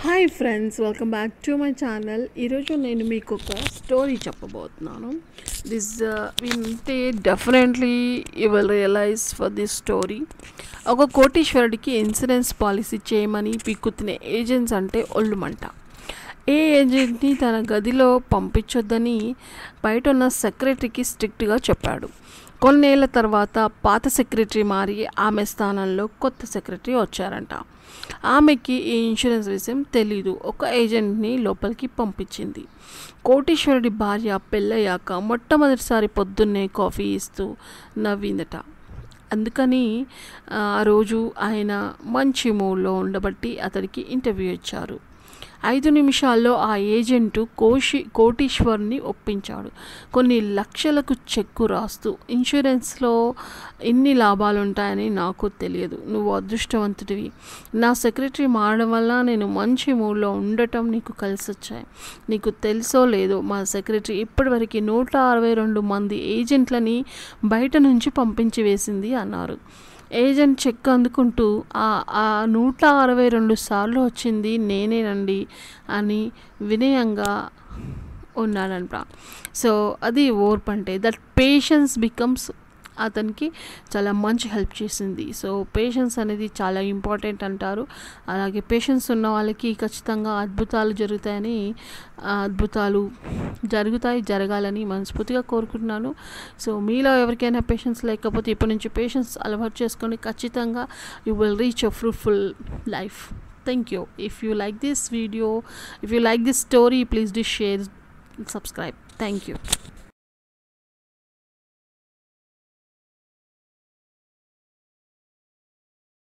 Hi friends, welcome back to my channel. ఈరోజు నేను మీకు ఒక స్టోరీ చెప్పబోతున్నాను. దిస్ వింటే definitely you will realise for this story. ఒక కోటీశ్వరుడికి ఇన్సూరెన్స్ పాలసీ చేయమని పిక్కుతున్న ఏజెంట్స్ అంటే ఒళ్ళుమంట. ఏ ఏజెంట్ని తన గదిలో పంపించొద్దని బయట ఉన్న సెక్రటరీకి స్ట్రిక్ట్గా చెప్పాడు. కొన్నేళ్ల తర్వాత పాత సెక్రటరీ మారి ఆమె స్థానంలో కొత్త సెక్రటరీ వచ్చారంట. ఆమెకి ఈ ఇన్సూరెన్స్ విషయం తెలీదు. ఒక ఏజెంట్ని లోపలికి పంపించింది. కోటీశ్వరుడి భార్య పెళ్ళయ్యాక మొట్టమొదటిసారి పొద్దున్నే కాఫీ ఇస్తూ నవ్విందట. అందుకని ఆ రోజు ఆయన మంచి మూడ్లో ఉండబట్టి అతడికి ఇంటర్వ్యూ ఇచ్చారు. 5 నిమిషాల్లో ఆ ఏజెంటు కోటీశ్వర్ని ఒప్పించాడు. కొన్ని లక్షలకు చెక్కు రాస్తూ, ఇన్సూరెన్స్లో ఇన్ని లాభాలు ఉంటాయని నాకు తెలియదు, నువ్వు అదృష్టవంతుడివి, నా సెక్రటరీ మారడం వల్ల నేను మంచి మూడ్లో ఉండటం నీకు కలిసి వచ్చాయి. నీకు తెలుసో లేదో, మా సెక్రటరీ ఇప్పటివరకు 162 మంది ఏజెంట్లని బయట నుంచి పంపించి వేసింది అన్నారు. ఏజెంట్ చెక్ అందుకుంటూ ఆ 162 సార్లు వచ్చింది నేనేనండి అని వినయంగా ఉన్నాడంట. సో అది ఓర్పు అంటే. దట్ పేషెన్స్ బికమ్స్ అతనికి చాలా మంచి హెల్ప్ చేసింది. సో పేషెన్స్ అనేది చాలా ఇంపార్టెంట్ అంటారు. అలాగే పేషెన్స్ ఉన్న వాళ్ళకి ఖచ్చితంగా అద్భుతాలు జరగాలని మనస్ఫూర్తిగా కోరుకుంటున్నాను. సో మీలో ఎవరికైనా పేషెన్స్ లేకపోతే ఇప్పటి నుంచి పేషెన్స్ అలవాటు చేసుకొని ఖచ్చితంగా you will reach a fruitful life. Thank you. If you like this video, if you like this story, please do share, subscribe. Thank you.